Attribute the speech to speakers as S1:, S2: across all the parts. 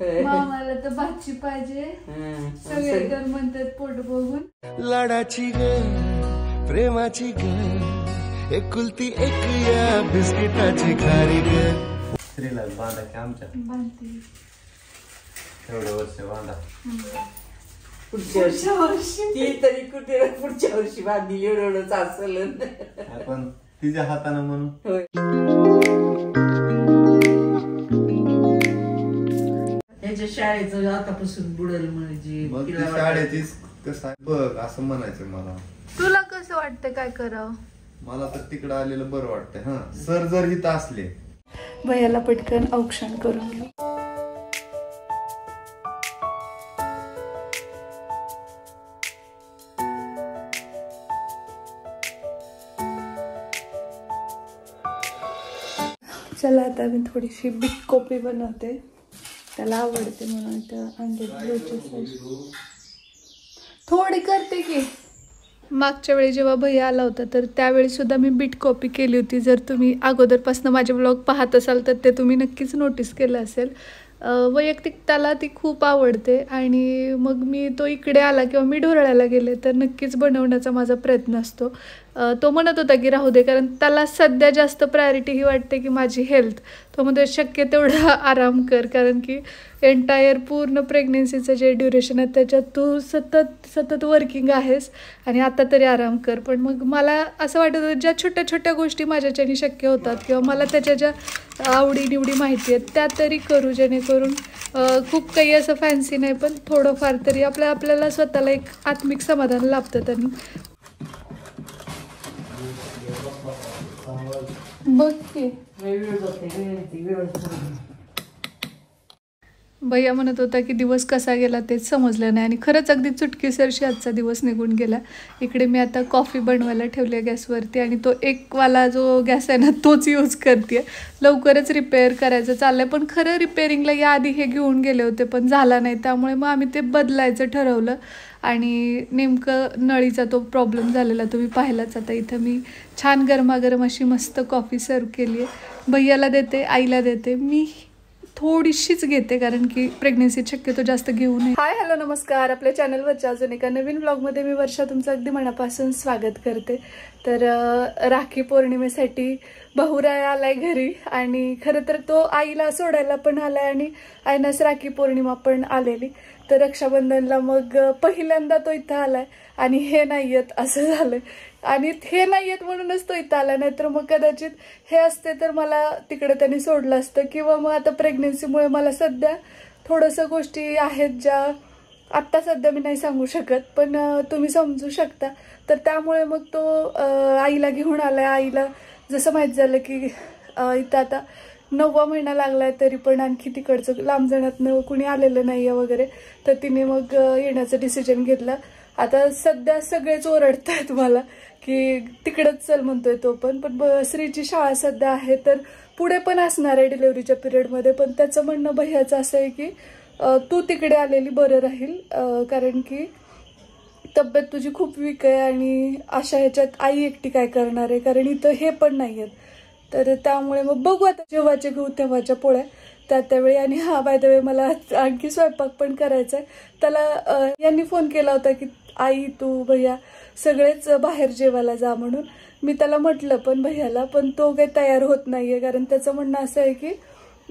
S1: मामाला तर भाजी पाहिजे सगळे तर म्हणतात पोट बघून.
S2: लाडाची ग प्रेमाची ग एकुलती एक या बिस्किटाची खारी ग. स्त्रीला बांधा की आमच्या
S1: बांधते
S2: एवढं वर्ष बांधा.
S3: पुढच्या वर्षी ती तरी कुठे पुढच्या वर्षी बांधली एवढंच असेल
S2: पण तिच्या हातानं म्हणून.
S3: त्याच्या शाळेचं आतापासून बुडेल म्हणजे
S2: मग ती शाळेचीच कसं बघ असं म्हणायचं मला.
S1: तुला कसं वाटतं काय करावं?
S2: मला तर तिकडं आलेलं बरं वाटतंय. हा सर जर इथं असले
S1: भैयाला पटकन औक्षण करून घेऊ. चला आता मी थोडीशी बीट कॉफी बनवते. त्याला आवडते म्हणून थोडी करते की. मागच्या वेळी जेव्हा भैया आला होता तर त्यावेळी सुद्धा मी बीट कॉफी केली होती. जर तुम्ही अगोदरपासून माझे ब्लॉग पाहत असाल तर ते तुम्ही नक्कीच नोटीस केलं असेल. वैयक्तिक त्याला ती खूप आवडते आणि मग मी तो इकडे आला किंवा मी ढोरळ्याला गेले तर नक्कीच बनवण्याचा माझा प्रयत्न असतो. तो म्हणत होता की राहू दे, कारण त्याला सध्या जास्त प्रायोरिटी ही वाटते की माझी हेल्थ. तो म्हणतो शक्य तेवढा आराम कर, कारण की एंटायर पूर्ण प्रेग्नेन्सीचं जे ड्युरेशन आहे त्याच्यात तू सतत वर्किंग आहेस आणि आता तरी आराम कर. पण मग मला असं वाटत होतं ज्या छोट्या छोट्या गोष्टी माझ्याच्याने शक्य होतात किंवा मला त्याच्या ज्या आवडीनिवडी माहिती आहेत त्या तरी करू, जेणेकरून खूप काही असं फॅन्सी नाही पण थोडंफार तरी आपल्याला स्वतःला एक आत्मिक समाधान लाभतं त्यांनी. बघ की भैया म्हणत होता की दिवस कसा गेला तेच समजलं नाही आणि खरंच अगदी चुटकीसरशी आजचा दिवस निघून गेला. इकडे मी आता कॉफी बनवायला ठेवली आहे गॅसवरती आणि तो एकवाला जो गॅस आहे ना तोच यूज करते. लवकरच रिपेअर करायचं चाललं आहे, पण खरं रिपेअरिंगला याआधी हे घेऊन गेले होते पण झाला नाही, त्यामुळे मग आम्ही ते बदलायचं ठरवलं आणि नेमकं नळीचा तो प्रॉब्लेम झालेला तुम्ही पाहिलाच. आता इथं मी छान गरमागरम अशी मस्त कॉफी सर्व केली आहे. भैयाला देते, आईला देते, मी थोडीशीच घेते कारण की प्रेग्नेन्सी शक्यतो जास्त घेऊ नये. हाय हॅलो नमस्कार, आपल्या चॅनलवरच्या अजून एका नवीन ब्लॉगमध्ये मी वर्षा तुमचं अगदी मनापासून स्वागत करते. तर राखी पौर्णिमेसाठी भाऊराया आलाय घरी आणि खरं तर तो आईला सोडायला पण आलाय आणि आईनाच राखी पौर्णिमा पण आलेली. तर रक्षाबंधनला मग पहिल्यांदा तो इथं आलाय आणि हे नाही येत असं झालं. आणि हे नाही येत म्हणूनच तो इथं आला, नाही तर मग कदाचित हे असते तर मला तिकडे त्यांनी सोडलं असतं. किंवा मग आता प्रेग्नेन्सीमुळे मला सध्या थोडंसं गोष्टी आहेत ज्या आत्ता सध्या मी नाही सांगू शकत पण तुम्ही समजू शकता. तर त्यामुळे मग तो आईला घेऊन आलाय. आईला जसं माहीत झालं की इथं आता 9वा महिना लागलाय तरी पण आणखी तिकडचं लांब जाण्यातनं कुणी आलेलं नाही आहे वगैरे, तर तिने मग येण्याचं डिसिजन घेतलं. आता सध्या सगळेच ओरडत आहेत मला की तिकडंच चल म्हणतोय तो पण श्रीची शाळा सध्या आहे तर पुढे पण असणार आहे डिलेव्हरीच्या पिरियडमध्ये. पण त्याचं म्हणणं भैयाचं असं आहे की तू तिकडे आलेली बरं राहील, कारण की तब्येत तुझी खूप वीक आहे आणि अशा ह्याच्यात आई एकटी काय करणार आहे, कारण इथं हे पण नाही आहेत. तर त्यामुळे मग बघू आता जेव्हाचे घेऊ तेव्हाच्या पोळ्या त्यावेळी. आणि हा बाय द वे मला आणखी स्वयंपाक पण करायचा आहे. त्याला यांनी फोन केला होता की आई तू भैया सगळेच बाहेर जेवायला जा म्हणून. मी त्याला म्हटलं पण भैयाला, पण तो काही तयार होत नाहीये कारण त्याचं म्हणणं असं आहे की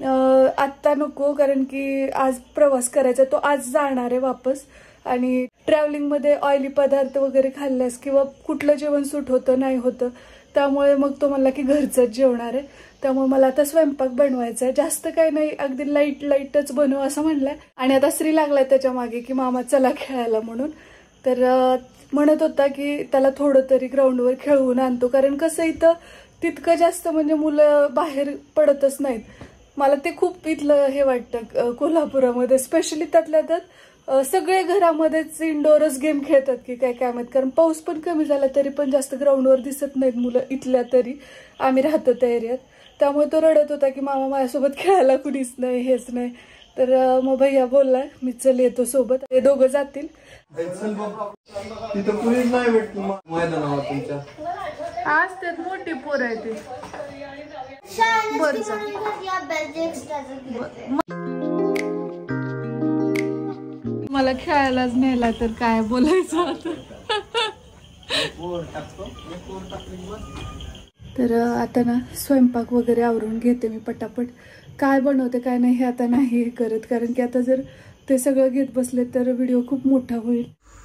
S1: आत्ता नको, कारण की आज प्रवास करायचा, तो आज जाणार आहे वापस आणि ट्रॅव्हलिंगमध्ये ऑइली पदार्थ वगैरे खाल्ल्यास किंवा कुठलं जेवण सूट होतं नाही होतं, त्यामुळे मग तो म्हणला की घरचंच जेवणार आहे. त्यामुळे मला आता स्वयंपाक बनवायचा आहे, जास्त काही नाही, अगदी लाईटच बनव असं म्हणलंय. आणि आता श्री लागलाय त्याच्या मागे की मामा चला खेळायला म्हणून. तर म्हणत होता की त्याला थोडं तरी ग्राउंडवर खेळवून आणतो, कारण कसं इथं तितकं जास्त म्हणजे मुलं बाहेर पडतच नाहीत. मला ते खूप इथलं हे वाटतं कोल्हापुरामध्ये स्पेशली, त्यातल्या त्यात सगळे घरामध्येच इंडोरच गेम खेळतात की काय माहित, कारण पाऊस पण कमी झाला तरी पण जास्त ग्राउंडवर दिसत नाहीत मुलं इथल्या, तरी आम्ही राहतो त्या एरियात. त्यामुळे तो रडत होता की मामा माझ्यासोबत खेळायला कुणीच नाही, हेच नाही. तर मग भैया बोललाय मी चल येतो सोबत, हे दोघं जातील.
S2: तिथं कुणीच नाही भेटतो मैदानावर तुमच्या.
S1: आज त्यात मोठी पोर आहे ते. मला खेळायलाच नेला तर काय बोलायचं आता. तर आता ना स्वयंपाक वगैरे आवरून घेते मी पटापट. काय बनवते काय नाही हे आता नाही करत, कारण की आता जर ते सगळं घेत बसले तर व्हिडिओ खूप मोठा होईल.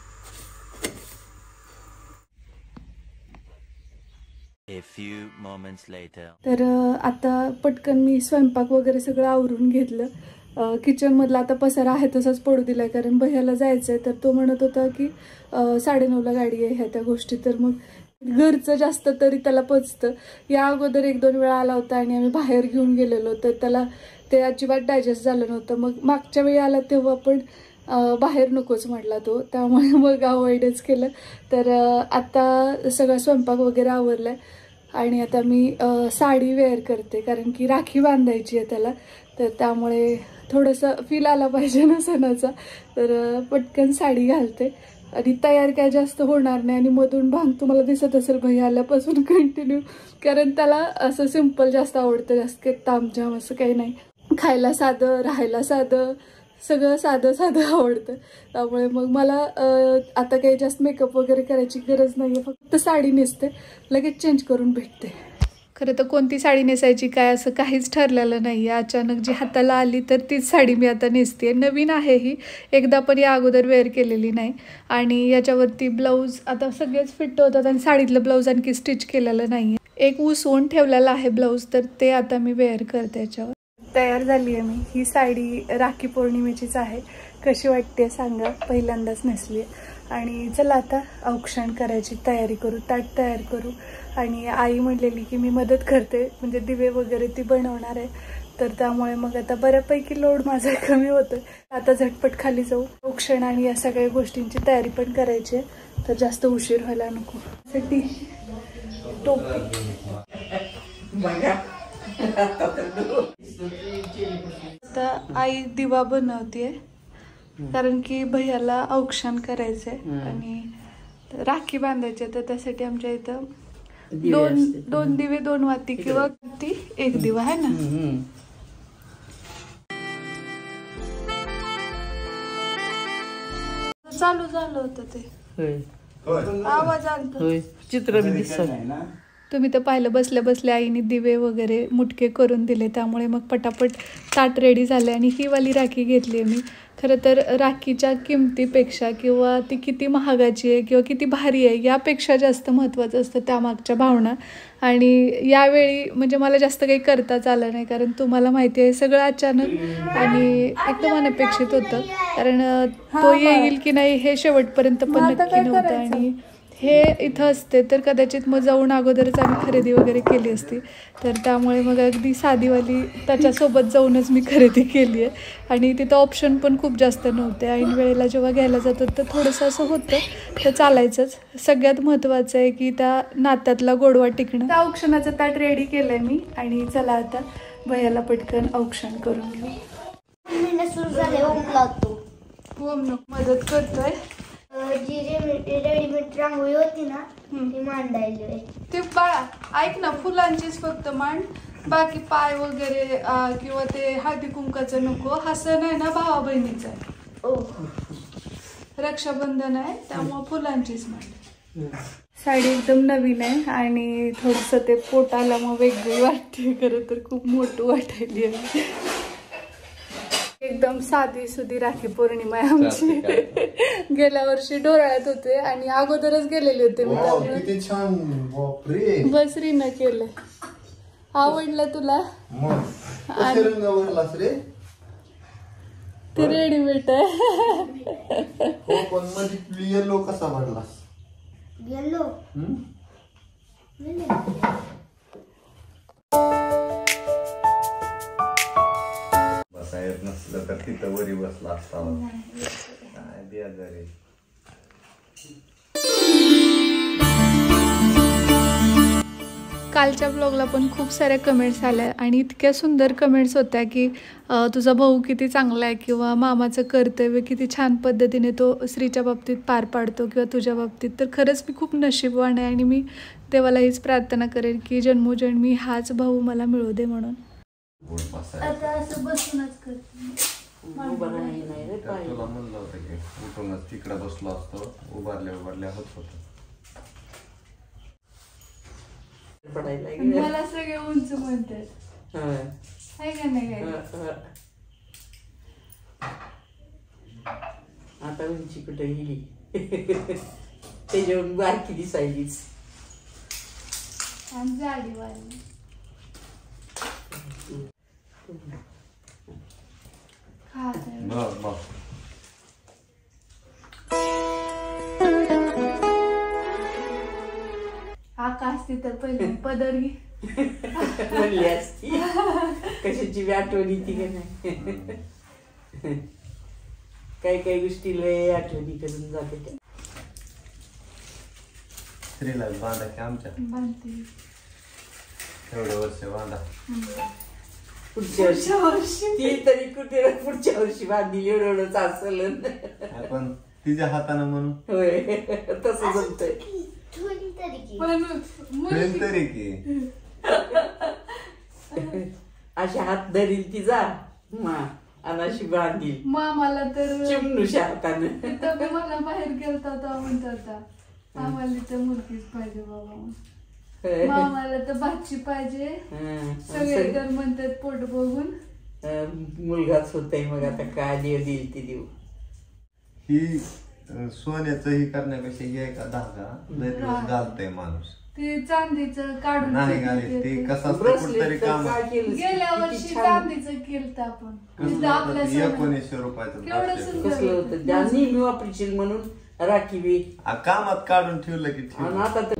S4: A few moments later.
S1: तर आता पटकन मी स्वयंपाक वगैरे सगळं आवरून घेतलं. किचनमधला आता पसारा आहे तसाच पडू दिलाय, कारण भैयाला जायचं आहे. तर तो म्हणत होता की 9:30ला गाडी आहे ह्या त्या गोष्टी. तर मग घरचं जास्त तरी त्याला पचतं. या अगोदर 1-2 वेळा आला होता आणि आम्ही बाहेर घेऊन गेलेलो, तर त्याला ते अजिबात डायजेस्ट झालं नव्हतं. मग मागच्या वेळी आला तेव्हा पण बाहेर नकोच म्हटला तो, त्यामुळे मग अवॉइडच केलं. तर आता सगळा स्वयंपाक वगैरे आवरलाय आणि आता मी साडी वेअर करते, कारण की राखी बांधायची आहे त्याला. तर त्यामुळे थोडंसं फील आला पाहिजे ना सणाचा. तर पटकन साडी घालते आणि तयार काय जास्त होणार नाही. आणि मधून भांग तुम्हाला दिसत असेल भैया आल्यापासून कंटिन्यू, कारण त्याला असं सिम्पल जास्त आवडतं, जास्त काही तामझाम असं काही नाही. खायला साधं, राहायला साधं, सगळं साधं साधं आवडतं. त्यामुळे मग मला आता काही जास्त मेकअप वगैरे करायची गरज नाही आहे. फक्त साडी नेसते, लगेच चेंज करून भेटते. खरं तर कोणती साडी नेसायची काय असं काहीच ठरलेलं नाही आहे. अचानक जी हाताला आली तर तीच साडी मी आता नेसते. नवीन आहे ही, एकदा पण या अगोदर वेअर केलेली नाही. आणि याच्यावरती ब्लाऊज आता सगळेच फिट होतात आणि साडीतलं ब्लाऊज आणखी स्टिच केलेलं नाही आहे. एक उसवून ठेवलेला आहे ब्लाऊज, तर ते आता मी वेअर करते. याच्यावर तयार झाली आहे मी. ही साडी राखी पौर्णिमेचीच आहे. कशी वाटते सांगा, पहिल्यांदाच नेसली आहे. आणि चला आता औक्षण करायची तयारी करू, ताट तयार करू. आणि आई म्हणलेली की मी मदत करते, म्हणजे दिवे वगैरे ती बनवणार आहे. तर त्यामुळे मग आता बऱ्यापैकी लोड माझा कमी होतोय. आता झटपट खाली जाऊ, औक्षण आणि या सगळ्या गोष्टींची तयारी पण करायची आहे, तर जास्त उशीर व्हायला नको. साठी टोपी आता आई दिवा बनवते, कारण की भैयाला औक्षण करायचंय आणि राखी बांधायची. तर त्यासाठी आमच्या इथं दोन दिवे, 2 वाती किंवा ती 1 दिवा आहे ना. चालू झालं होतं ते, आवाज आला,
S3: चित्र दिसत.
S1: तुम्ही तर पाहिलं. बसल्या बसल्या आईने दिवे वगैरे मुटके करून दिले, त्यामुळे मग पटापट ताट रेडी झाले. आणि ही वाली राखी घेतली आहे मी. खरं तर राखीच्या किमतीपेक्षा किंवा ती किती महागाची आहे किंवा किती भारी आहे यापेक्षा जास्त महत्त्वाचं असतं त्यामागच्या भावना. आणि यावेळी म्हणजे मला जास्त काही करताच आलं नाही, कारण तुम्हाला माहिती आहे सगळं अचानक आणि एकदम अनपेक्षित होतं. कारण तो येईल की नाही हे शेवटपर्यंत पण नक्की नव्हतं. आणि हे इथं असते तर कदाचित मग जाऊन अगोदरच आम्ही खरेदी वगैरे केली असती. तर त्यामुळे मग अगदी साधीवाली त्याच्यासोबत जाऊनच मी खरेदी केली आहे. आणि तिथं ऑप्शन पण खूप जास्त नव्हते. ऐन वेळेला जेव्हा घ्यायला जातात तर थोडंसं असं होतं, तर चालायचंच. सगळ्यात महत्त्वाचं आहे की त्या नात्यातला गोडवा टिकणं. त्या औक्षणाचं ताट रेडी केलं आहे मी. आणि चला आता भैयाला पटकन औक्षण करून घेऊ. मदत करतोय.
S5: जी रेडीमेड रांगोळी होती ना ती मांडायली.
S1: ते बाळा ऐक ना, फुलांचीच फक्त मांड, बाकी पाय वगैरे किंवा ते हळदी कुंकाचं नको. हा सण आहे ना भावा बहिणीचा आहे, रक्षाबंधन आहे, त्यामुळे फुलांचीच मांड. साडी एकदम नवीन आहे आणि थोडंसं ते पोटाला मग वेगळी वाटते. खरं तर खूप मोठं वाटायली आहे. एकदम साधी सुधी राखी पौर्णिमा आहे आमची. गेल्या वर्षी डोराळ्यात होते आणि अगोदरच गेलेले होते मी. बस रीनं केलं. आवडलं तुला? ते रेडीमेड आहे.
S2: येलो कसा भरला?
S5: येलो
S2: बसायत नसलं तर तिथं वरी बसला असता. काय बेजारी.
S1: कालच्या ब्लॉगला पण खूप साऱ्या कमेंट्स आल्या आणि इतक्या सुंदर कमेंट्स होत्या की तुझा भाऊ किती चांगला आहे किंवा मामाचं कर्तव्य किती छान पद्धतीने तो श्रीच्या बाबतीत पार पाडतो किंवा तुझ्या बाबतीत. तर खरंच मी खूप नशीबवान आहे आणि मी देवाला हीच प्रार्थना करेन की जन्मोजन्मी हाच भाऊ मला मिळू दे म्हणून.
S5: आता असं बसूनच
S1: करते.
S3: उभा नाही नाही रे पाय
S2: तुला म्हणलं होतं की उठूनच तिकडे बसलो असतो उभारल्या होत होत.
S3: पडायला गेलं.
S1: मला सगळे उंच म्हणतात
S3: हा.
S1: आहे का नाही काय?
S3: आता उंची कुठे गेली त्याच्यावरून बारकी दिसायलीच.
S1: आणि जाडी वाली
S2: बस बस.
S1: आकाश तिथं पहिले पदर घे
S3: म्हणली असती कशाची बी आठवण येते का नाही. काही काही गोष्टी लय आठवणी करून जाते त्या.
S2: स्त्रीला बांधा की आमच्या
S1: बांधते
S2: एवढं वर्ष बांधा.
S3: पुढच्या वर्षी ती तरी कुठे पुढच्या वर्षी बांधली एवढंच असेल.
S2: आपण तिच्या हातानं म्हणून
S3: होय तसं जमतंय.
S5: थोडी तरी की
S1: पण
S2: होईल तरी की
S3: अशी हात धरील ती जा मा अनाशी बांधील
S1: मामाला तर
S3: चिमणूच्या हातानं.
S1: तिथं मी मला बाहेर गेलता तेव्हा म्हणत होता आम्हाला तर मुलगीच पाहिजे बाबा. मामाला तर भाची पाहिजे सगळे तर म्हणतात पोट बघून.
S3: मुलगाच होतय मग आता काय देव देईल ती देऊ.
S2: ही सोन्याचं ही करण्यापेक्षा हे आहे का धागा लय दिवस घालतय माणूस.
S1: ते चांदीचं काढून
S2: नाही घालीत ते कसं असतं कुठतरी काम.
S1: गेल्या वर्षी चांदीचं केलं आपण तिथं आपल्या
S2: 1900 रुपयाचं
S1: केवढं
S2: bracelet.
S1: सुंदर
S3: कसलं होतं त्या नेहमी वापरशील म्हणून राखी बी.
S2: कामात काढून ठेवलं की
S3: आणि
S2: ठेवलं.
S3: आता तर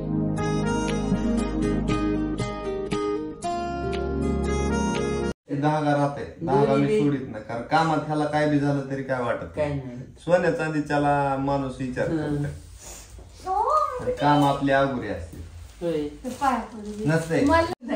S2: धागा राहते धागा मी सोडित नाही कारण कामात ह्याला काय बी झालं तरी काय वाटत
S3: काय
S2: नाही.
S3: नाही.
S2: सोन्या चांदीच्याला माणूस विचार करतो काम आपली अगुरी असते
S3: होय
S1: ते पाया पडू
S2: नसते.
S1: मला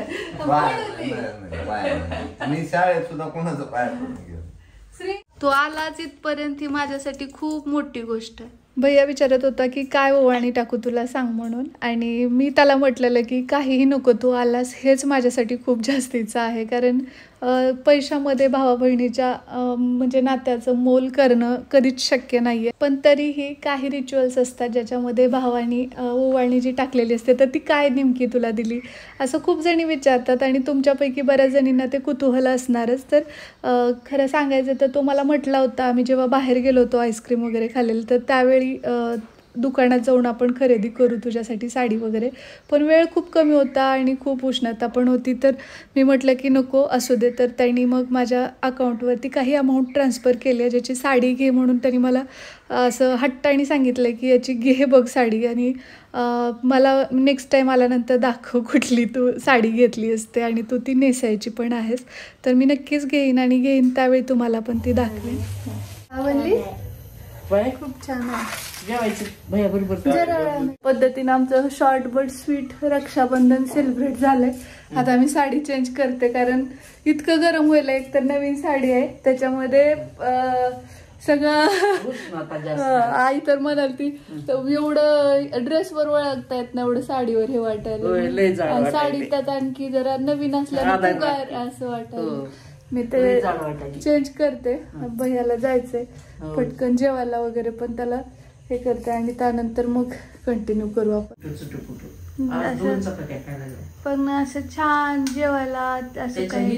S2: मी शाळेत सुद्धा कोणाचं पाया पडून गेलो.
S1: श्री तो आलाच इथपर्यंत ही माझ्यासाठी खूप मोठी गोष्ट आहे. भैया विचारत होता की काय ओवाळणी टाकू तुला सांग म्हणून आणि मी त्याला म्हटलेलं की काहीही नको तू आलास हेच माझ्यासाठी खूप जास्तीचं आहे कारण पैशामध्ये भावा बहिणीच्या म्हणजे नात्याचं मोल करणं कधीच शक्य नाही आहे. पण तरीही काही रिच्युअल्स असतात ज्याच्यामध्ये भावानी ओवाळणी जी टाकलेली असते तर ती काय नेमकी तुला दिली असं खूप जणी विचारतात आणि तुमच्यापैकी बऱ्याच जणींना ते कुतूहल असणारच. तर खरं सांगायचं तर तो मला म्हटला होता आम्ही जेव्हा बाहेर गेलो होतो आईस्क्रीम वगैरे खाल्लेलं तर त्यावेळी दुकानात जाऊन आपण खरेदी करू तुझ्यासाठी साडी वगैरे पण वेळ खूप कमी होता आणि खूप उष्णता पण होती तर मी म्हटलं की नको असू दे. तर त्यांनी मग माझ्या अकाउंटवरती काही अमाऊंट ट्रान्सफर केली आहे ज्याची साडी घे म्हणून त्यांनी मला असं हट्टाने सांगितलं की याची घे बघ साडी आणि मला नेक्स्ट टाईम आल्यानंतर दाखव कुठली तू साडी घेतली असते आणि तू ती नेसायची पण आहेस. तर मी नक्कीच घेईन आणि घेईन त्यावेळी तुम्हाला पण ती दाखवेन. आवडली खूप छान आहे.
S3: जेवायचं भैया बरोबर
S1: जरा पद्धतीनं आमचं short but sweet Rakshabandhan celebrate झालंय. आता मी साडी चेंज करते कारण इतकं गरम व्हायला. एक तर नवीन साडी आहे त्याच्यामध्ये सगळं आई तर म्हणाल ती एवढं ड्रेसवर वळखता येत ना एवढं साडीवर हे वाटायला. साडी त्यात आणखी जरा नवीन असल्याने काय असं वाटायला. मी ते चेंज करते भैयाला जायचंय पटकन जेवायला वगैरे पण त्याला हे करते आणि त्यानंतर मग कंटिन्यू करू आपण. पण असं छान जेवायला असं काही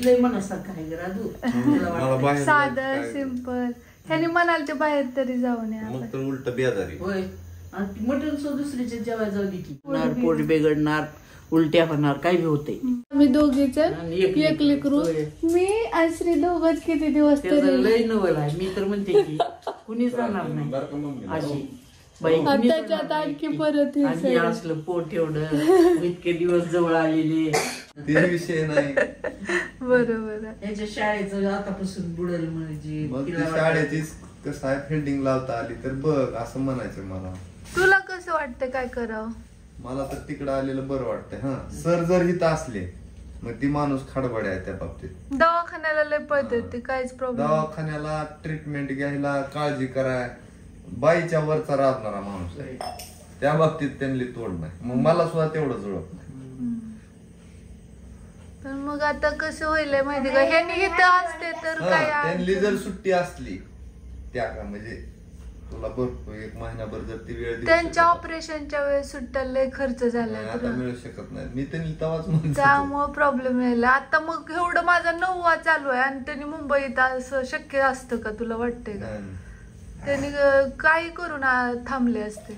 S1: साधं सिंपल ह्यानी म्हणाल ते बाहेर तरी जाऊ नये
S2: उलट बेजारी
S3: मटण सो दुसरीच्या जेवायला जाऊ दे पोट बिघडणार उलट्या होणार काय बी होते.
S1: मी दोघीच एक लेकरू मी आणि श्री दोघच किती दिवस तरी
S3: लय नवल आहे. मी तर म्हणते की कुणी जाणार नाही अशी बाई
S1: त्याच्यात आणखी परत
S3: आणि असलं पोट एवढं इतके दिवस जवळ आलेले
S2: ते विषय नाही.
S1: बरोबर
S3: याच्या शाळेचं आतापासून बुडेल म्हणजे
S2: शाळेची कसं आहे फिल्डिंग लावता आली तर बघ असं म्हणायचं मला.
S1: तुला कसं वाटतं काय करावं.
S2: मला तर तिकडं आलेलं बरं वाटतंय. हा सर जर इथं असले मग ती माणूस खडबड आहे त्या बाबतीत.
S1: दवाखान्याला लय पळते ते काहीच प्रॉब्लेम.
S2: दवाखान्याला ट्रीटमेंट घ्यायला काळजी कराय बाईच्या वरचा राहणारा माणूस आहे त्या बाबतीत त्यांनी तोड नाही. मग मला सुद्धा तेवढं जुळत नाही.
S1: पण मग आता कसं होईल माहिती का, ह्यांनी इथं असते तर काय
S6: त्यांनी जर सुट्टी असली त्या का म्हणजे तुला भरपूर एक महिनाभर जर ती वेळ दिली,
S1: त्यांच्या ऑपरेशनच्या वेळेस सुट्ट्या लय खर्च झालाय
S6: आता मिळू शकत नाही. मी त्यांनी तवाच म्हणतो
S1: त्यामुळे प्रॉब्लेम यायला. आता मग एवढं माझा 9वा चालू आहे आणि त्यांनी मुंबईत असं शक्य असतं का तुला वाटतंय का? त्यांनी काही करून थांबले असते.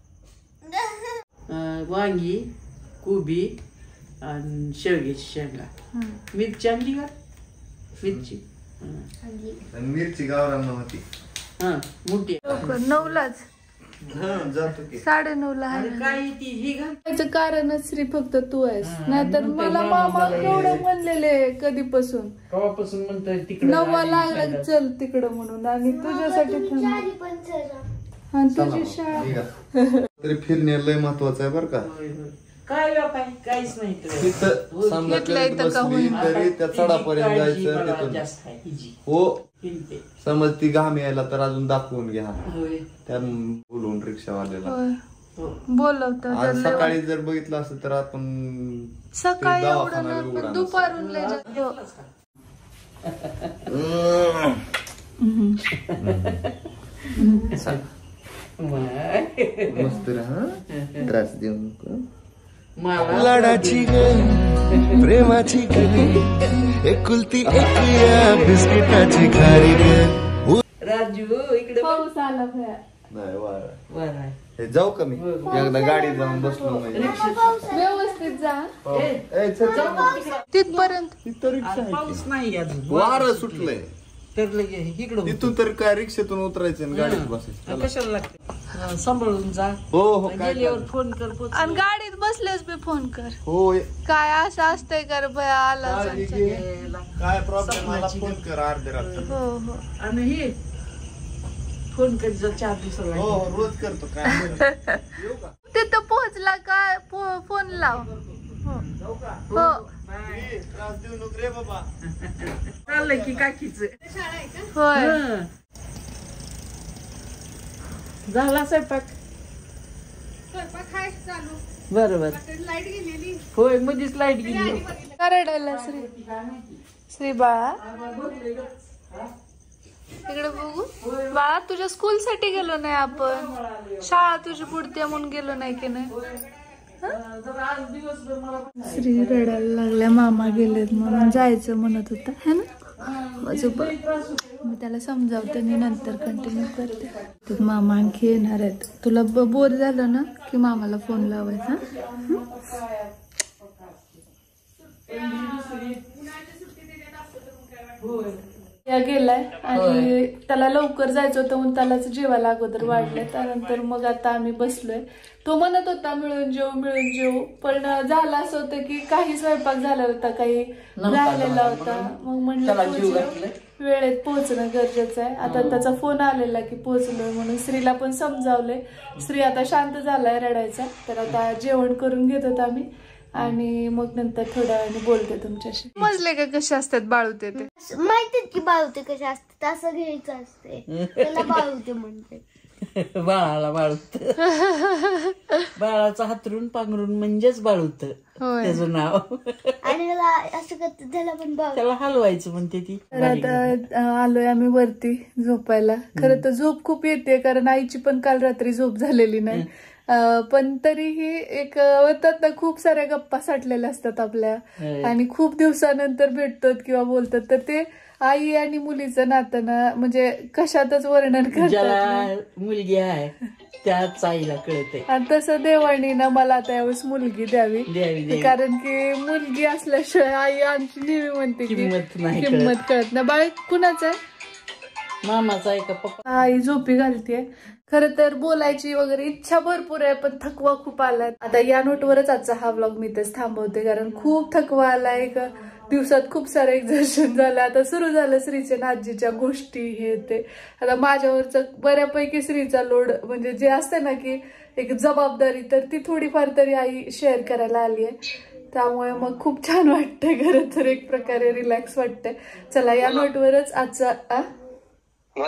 S3: वांगी, कोबी आणि शेवग्याची शेंगा, मिरची आणली का? मिरची
S6: मिरची गावरान होती
S3: मोठी
S1: 9लाच
S6: जातो की
S1: 9:30ला आहे.
S3: काय ती ही घाल.
S1: त्याचं कारणच श्री फक्त तू आहेस, नाहीतर मला मामा एवढं म्हणलेले कधीपासून
S3: कवापासून म्हणतोय तिकडे
S1: 9 लागला चल तिकडं म्हणून, आणि तुझ्यासाठी
S5: आधी पण चला.
S1: आणि तुझी शाळा.
S6: तरी फिरणे लय महत्वाचं आहे बरं का.
S3: काय व्यापार काहीच नाही
S6: तिथं समजा ट्रेन बसली तरी त्या चढापर्यंत जायचं तिथून.
S3: जास्त आहे हिची.
S6: हो
S3: हिंडते.
S6: समज ती घाम यायला तर अजून दाखवून घ्या
S3: होय.
S6: त्या बोलवून रिक्षावाल्याला.
S3: हो.
S1: बोलवतात
S6: आज सकाळी जर बघितलं असतं तर आपण
S1: सकाळी
S6: ते
S1: एवढं
S6: दवाखाना
S1: नाही,
S6: उघडा
S1: पण दुपारून लय जास्त.
S6: मस्त राहा, त्रास देऊ नको.
S2: लाडाची ग प्रेमाची ग एकुलती एक या बिस्किटाची खारी ग.
S3: राजू इकडे
S1: पाऊस आला भया.
S6: नाही वारा.
S3: वर आहे.
S6: हे जाऊ का मी एकदा गाडीत जाऊन बसलो म्हणजे
S1: व्यवस्थित जा
S6: ए, चल, चल.
S1: तिथपर्यंत.
S6: तिथं रिक्षा आहे की?
S3: पाऊस नाही अजून.
S6: वारं सुटलंय
S3: तर लगे इकडं
S6: तिथून तर काय रिक्षेतून उतरायचं आणि गाडीत बसायचं. चला.
S3: कशाला लागते सांभाळून जा.
S6: हो हो काय
S3: गेल्यावर फोन कर.
S1: आणि गाडीत बसलेच मी फोन कर.
S6: हो
S1: काय असं असतंय कर भया आला
S6: काळजी घे. काय प्रॉब्लेम मला फोन कर अर्ध्या रात्री.
S1: हो हो.
S3: आणि हे फोन कर जर 4 दिवसाला.
S6: हो हो रोज करतो काय.
S1: तिथं पोहोचला का फोन लाव. हो हो.
S6: त्रास देऊ नको रे बाबा.
S3: चाललंय की काकीच.
S1: होय.
S3: झाला स्वयंपाक. बरोबर. होय मध्येच लाईट गेली.
S1: रडायला श्री बाळा तिकडे बघू. बाळा तुझ्या स्कूल साठी गेलो नाही आपण, शाळा तुझी पुढते म्हणून गेलो नाही की नाही. श्री रडायला लागल्या, मामा गेलेत म्हणून जायचं म्हणत होता है ना माझं. मी त्याला समजावते आणि नंतर कंटिन्यू करते. तर मामा आणखी येणार आहेत. तुला बोर झालं ना की मामाला फोन लावायचा. या गेलाय आणि त्याला लवकर जायचं होतं म्हणून त्यालाच जेवायला अगोदर वाढलंय. त्यानंतर मग आता आम्ही बसलोय. तो म्हणत होता मिळून जेवू, पण झालं असं होतं की काही स्वयंपाक झाला होता, काही राहिलेला होता. मग म्हणलं वेळेत पोहोचणं गरजेचं आहे. आता त्याचा फोन आलेला की पोहोचलोय म्हणून. श्रीला पण समजावलंय. श्री आता शांत झालाय रडायचा. तर आता जेवण करून घेत होतो आम्ही आणि मग नंतर थोड्या वेळाने बोलते तुमच्याशी. समजले का कसे असतात बाळूते ते?
S5: माहितीच की बाळूते कसे असते, असं घ्यायचं असते त्याला बाळूते म्हणते.
S3: बाळाला बाळूत. बाळाचा हातरून पांघरून म्हणजेच बाळूत त्याचं नाव.
S5: आणि त्याला असं करते त्याला पण बाळू.
S3: त्याला हलवायचं म्हणते ती.
S1: तर आता आलोय आम्ही वरती झोपायला. खरं तर झोप खूप येते कारण आईची पण काल रात्री झोप झालेली नाही. पण तरीही एक होतात ना, खूप साऱ्या गप्पा साठलेल्या असतात आपल्या आणि खूप दिवसानंतर भेटतात किंवा बोलतात. तर ते आई आणि मुलीचं नातं ना म्हणजे कशातच वर्णन करतात.
S3: मुलगी आहे त्याच आईला कळते.
S1: आणि तसं देवाणी ना मला आता यावेळेस मुलगी द्यावी. कारण की मुलगी असल्याशिवाय आई आमची नेहमी म्हणते की किंमत कळत ना. बाळ कुणाचं आहे?
S3: मामाचा आहे का पप्पा?
S1: आई झोपी घालतीये. खरं तर बोलायची वगैरे इच्छा भरपूर आहे पण थकवा खूप आलाय. आता या नोटवरच आजचा हा व्लॉग मी इथेच थांबवते कारण खूप थकवा आलाय. दिवसात खूप सारं एक्झर्शन झालं. आता सुरू झालं श्रीच्या आजीच्या गोष्टी हे ते. आता माझ्यावरच बऱ्यापैकी श्रीचा लोड म्हणजे जे असते ना की एक जबाबदारी, तर ती थोडीफार तरी आई शेअर करायला आली आहे. त्यामुळे मग खूप छान वाटतंय. खरं तर एक प्रकारे रिलॅक्स वाटतंय. चला या नोटवरच आजचा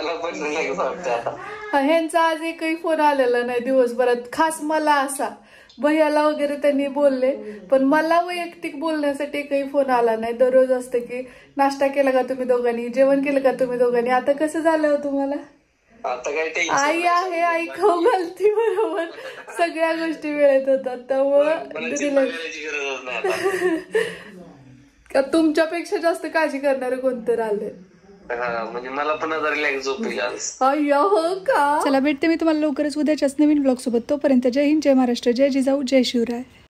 S1: ह्यांचा आज एकही फोन आलेला नाही दिवसभरात, खास मला असा भैयाला वगैरे त्यांनी बोलले, पण मला वैयक्तिक बोलण्यासाठी एकही फोन आला नाही. दररोज असतं की नाश्ता केला का तुम्ही दोघांनी, जेवण केलं का तुम्ही दोघांनी. आता कसं झालं हो तुम्हाला?
S7: आता काय
S1: आई आहे, आई खाऊ घालती बरोबर, सगळ्या गोष्टी वेळेत होतात. त्यामुळं तुमच्यापेक्षा जास्त काळजी करणारे कोणतं आलंय.
S7: म्हणजे मला पण रिलॅक्स झोपेल आज.
S1: अय्या हो का. चला भेटते मी तुम्हाला लवकरच उद्याच्याच नवीन ब्लॉग सोबत. तोपर्यंत जय हिंद, जय महाराष्ट्र, जय जिजाऊ, जय शिवराय.